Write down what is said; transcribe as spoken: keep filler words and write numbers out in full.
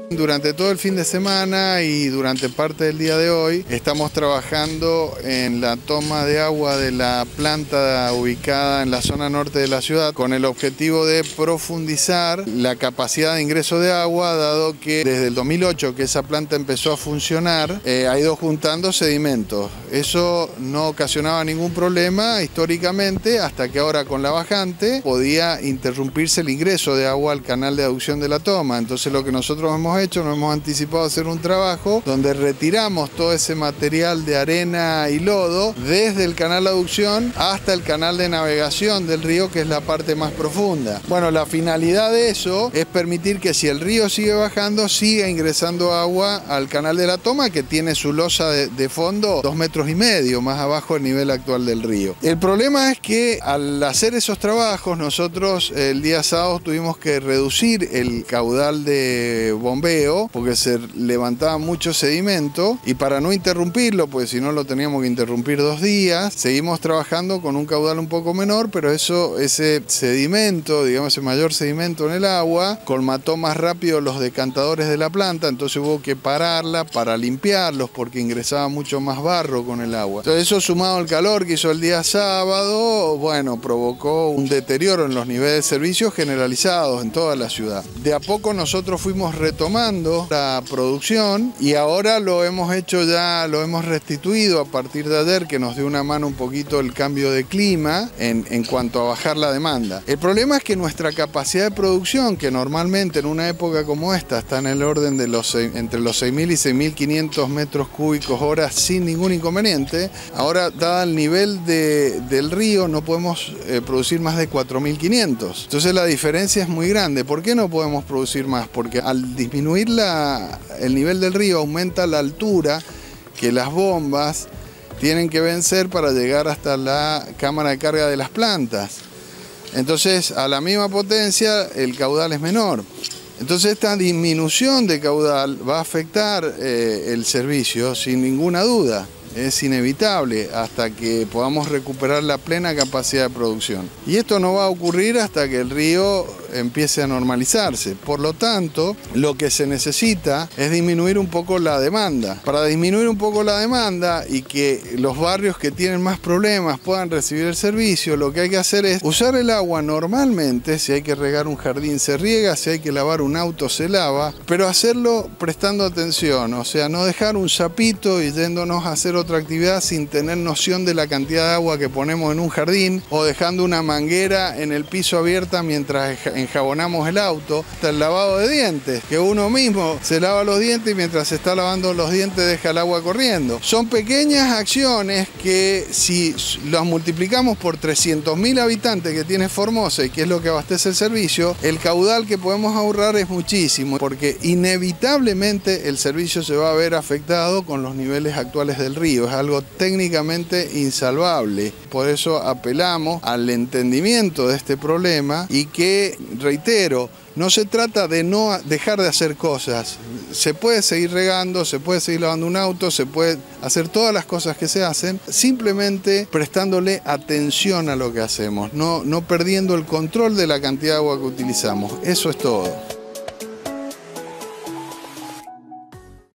Durante todo el fin de semana y durante parte del día de hoy estamos trabajando en la toma de agua de la planta ubicada en la zona norte de la ciudad con el objetivo de profundizar la capacidad de ingreso de agua, dado que desde el dos mil ocho que esa planta empezó a funcionar eh, ha ido juntando sedimentos. Eso no ocasionaba ningún problema históricamente, hasta que ahora con la bajante podía interrumpirse el ingreso de agua al canal de aducción de la toma. Entonces lo que nosotros hemos hecho, nos hemos anticipado a hacer un trabajo donde retiramos todo ese material de arena y lodo desde el canal de aducción hasta el canal de navegación del río, que es la parte más profunda. Bueno, la finalidad de eso es permitir que si el río sigue bajando, siga ingresando agua al canal de la toma, que tiene su losa de, de fondo dos metros y medio más abajo del nivel actual del río. El problema es que al hacer esos trabajos, nosotros el día sábado tuvimos que reducir el caudal de bombeo porque se levantaba mucho sedimento, y para no interrumpirlo, pues si no lo teníamos que interrumpir dos días, seguimos trabajando con un caudal un poco menor, pero eso, ese sedimento, digamos ese mayor sedimento en el agua, colmató más rápido los decantadores de la planta, entonces hubo que pararla para limpiarlos porque ingresaba mucho más barro con el agua. Entonces eso, sumado al calor que hizo el día sábado, bueno, provocó un deterioro en los niveles de servicios generalizados en toda la ciudad. De a poco nosotros fuimos retomando la producción y ahora lo hemos hecho ya, lo hemos restituido a partir de ayer, que nos dio una mano un poquito el cambio de clima en, en cuanto a bajar la demanda. El problema es que nuestra capacidad de producción, que normalmente en una época como esta está en el orden de los entre los seis mil y seis mil quinientos metros cúbicos hora sin ningún inconveniente, ahora dada el nivel de, del río no podemos eh, producir más de cuatro mil quinientos. Entonces la diferencia es muy grande. ¿Por qué no podemos producir más? Porque al disminuir La, el nivel del río aumenta la altura que las bombas tienen que vencer para llegar hasta la cámara de carga de las plantas. Entonces, a la misma potencia, el caudal es menor. Entonces, esta disminución de caudal va a afectar eh, el servicio sin ninguna duda. Es inevitable hasta que podamos recuperar la plena capacidad de producción. Y esto no va a ocurrir hasta que el río empiece a normalizarse. Por lo tanto, lo que se necesita es disminuir un poco la demanda. Para disminuir un poco la demanda y que los barrios que tienen más problemas puedan recibir el servicio, lo que hay que hacer es usar el agua normalmente. Si hay que regar un jardín, se riega; si hay que lavar un auto, se lava, pero hacerlo prestando atención, o sea, no dejar un sapito y yéndonos a hacer otra actividad sin tener noción de la cantidad de agua que ponemos en un jardín, o dejando una manguera en el piso abierta mientras enjabonamos el auto. Hasta el lavado de dientes, que uno mismo se lava los dientes y mientras se está lavando los dientes deja el agua corriendo. Son pequeñas acciones que, si las multiplicamos por trescientos mil habitantes que tiene Formosa, y que es lo que abastece el servicio, el caudal que podemos ahorrar es muchísimo, porque inevitablemente el servicio se va a ver afectado con los niveles actuales del río. Es algo técnicamente insalvable. Por eso apelamos al entendimiento de este problema y que, reitero, no se trata de no dejar de hacer cosas. Se puede seguir regando, se puede seguir lavando un auto, se puede hacer todas las cosas que se hacen, simplemente prestándole atención a lo que hacemos, no, no perdiendo el control de la cantidad de agua que utilizamos. Eso es todo.